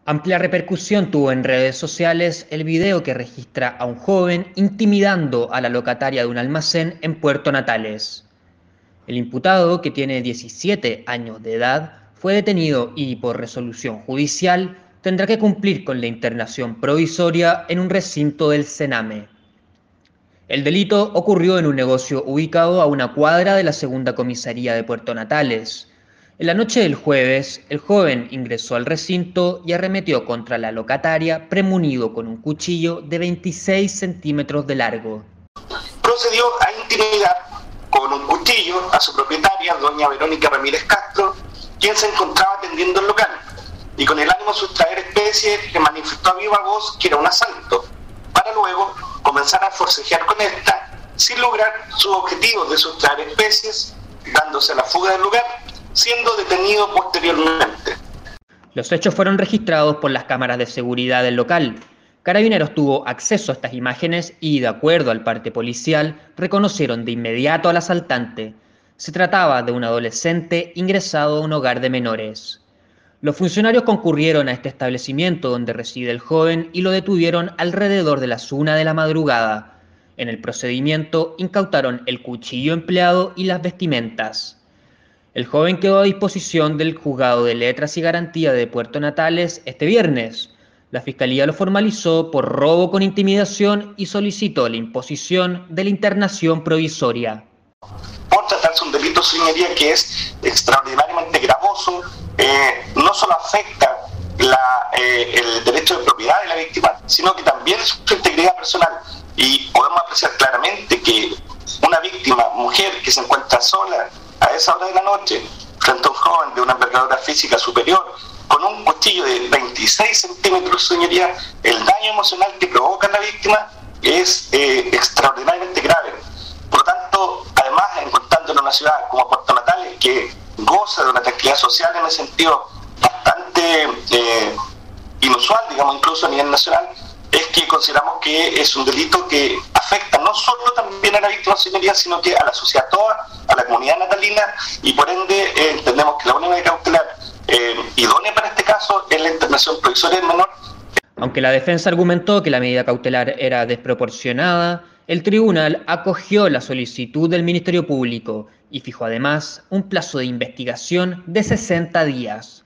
Amplia repercusión tuvo en redes sociales el video que registra a un joven intimidando a la locataria de un almacén en Puerto Natales. El imputado, que tiene 17 años de edad, fue detenido y, por resolución judicial, tendrá que cumplir con la internación provisoria en un recinto del Sename. El delito ocurrió en un negocio ubicado a una cuadra de la segunda comisaría de Puerto Natales. En la noche del jueves, el joven ingresó al recinto y arremetió contra la locataria premunido con un cuchillo de 26 centímetros de largo. Procedió a intimidar con un cuchillo a su propietaria, doña Verónica Ramírez Castro, quien se encontraba atendiendo el local, y con el ánimo de sustraer especies le manifestó a viva voz que era un asalto, para luego comenzar a forcejear con esta sin lograr su objetivo de sustraer especies, dándose a la fuga del lugar, siendo detenido posteriormente. Los hechos fueron registrados por las cámaras de seguridad del local. Carabineros tuvo acceso a estas imágenes y, de acuerdo al parte policial, reconocieron de inmediato al asaltante. Se trataba de un adolescente ingresado a un hogar de menores. Los funcionarios concurrieron a este establecimiento donde reside el joven y lo detuvieron alrededor de las 1 de la madrugada. En el procedimiento incautaron el cuchillo empleado y las vestimentas. El joven quedó a disposición del Juzgado de Letras y Garantía de Puerto Natales este viernes. La Fiscalía lo formalizó por robo con intimidación y solicitó la imposición de la internación provisoria. Por tratarse de un delito, señoría, que es extraordinariamente gravoso, no solo afecta el derecho de propiedad de la víctima, sino que también su integridad personal. Y podemos apreciar claramente que una víctima, mujer, que se encuentra sola a esa hora de la noche, frente a un joven de una envergadura física superior, con un cuchillo de 26 centímetros, señoría, el daño emocional que provoca a la víctima es extraordinariamente grave. Por lo tanto, además, encontrando en una ciudad como Puerto Natales, que goza de una tranquilidad social en ese sentido bastante inusual, digamos, incluso a nivel nacional, es que consideramos que es un delito que afecta no solo también a la víctima, señoría, sino que a la sociedad toda, a la comunidad natalina, y por ende entendemos que la única medida cautelar idónea para este caso es la internación provisoria del menor. Aunque la defensa argumentó que la medida cautelar era desproporcionada, el tribunal acogió la solicitud del Ministerio Público y fijó además un plazo de investigación de 60 días.